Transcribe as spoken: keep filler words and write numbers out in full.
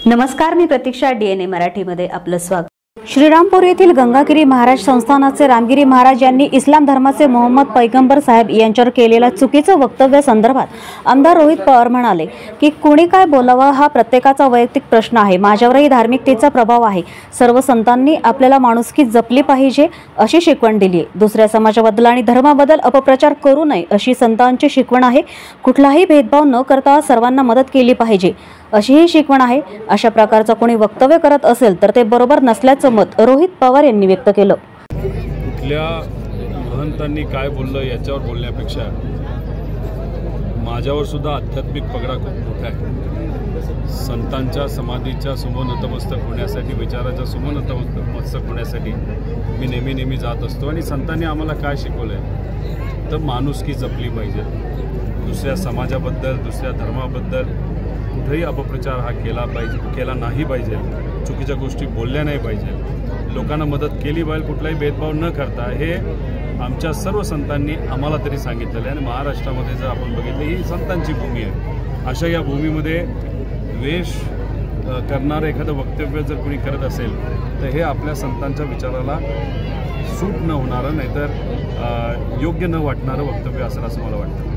नमस्कार, मी प्रतीक्षा. डीएनए मराठीमध्ये आपलं स्वागत. श्रीरामपूर येथील गंगागिरी महाराज संस्थानाचे रामगिरी महाराज यांनी इस्लाम धर्माचे मोहम्मद पैगंबर साहेब यांच्यावर केलेल्या चुकीचं वक्तव्यासंदर्भात आमदार रोहित पवार म्हणाले की कुणी काय बोलावं हा प्रत्येकाचा वैयक्तिक प्रश्न आहे. माझ्यावरही धार्मिकतेचा प्रभाव आहे. सर्व संतांनी आपल्याला माणुसकी जपली पाहिजे अशी शिकवण दिली आहे. दुसऱ्या समाजाबद्दल आणि धर्माबद्दल अपप्रचार करू नये अशी संतांची शिकवण आहे. कुठलाही भेदभाव न करता सर्वांना मदत केली पाहिजे अशीही शिकवण आहे. अशा प्रकारचं कोणी वक्तव्य करत असेल तर ते बरोबर नसल्याचं मत रोहित पवार यांनी व्यक्त केलं. कुठल्या महंतांनी काय बोललं याच्यावर बोलण्यापेक्षा माझ्यावर सुद्धा आध्यात्मिक पगडा खूप मोठा आहे. संतांच्या समाधीच्या समोर नतमस्तक होण्यासाठी, विचाराच्या समोर नतमस्तक होण्यासाठी मी नेहमी नेहमी जात असतो. आणि संतांनी आम्हाला काय शिकवलं आहे तर माणुसकी जपली पाहिजे. दुसऱ्या समाजाबद्दल, दुसऱ्या धर्माबद्दल कुठेही अपप्रचार हा केला पाहिजे केला नाही पाहिजे. चुकीच्या गोष्टी बोलल्या नाही पाहिजे. लोकांना मदत केली पाहिजे, कुठलाही भेदभाव न करता. हे आमच्या सर्व संतांनी आम्हाला तरी सांगितलेलं आहे. आणि महाराष्ट्रामध्ये जर आपण बघितलं, ही संतांची भूमी आहे. अशा या भूमीमध्ये द्वेष करणारं एखादं वक्तव्य जर कोणी करत असेल तर हे आपल्या संतांच्या विचाराला सूट न होणारं, नाहीतर योग्य न वाटणारं वक्तव्य असेल असं मला वाटतं.